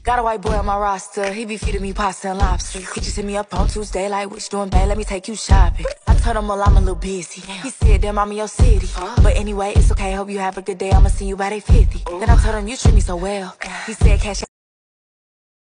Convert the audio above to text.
Got a white boy on my roster, he be feeding me pasta and lobster. He just hit me up on Tuesday, like, what you doing, babe? Let me take you shopping. I told him, well, I'm a little busy. He said, damn, I'm in your city. But anyway, it's okay, hope you have a good day. I'ma see you by day 50. Then I told him, you treat me so well. He said, cash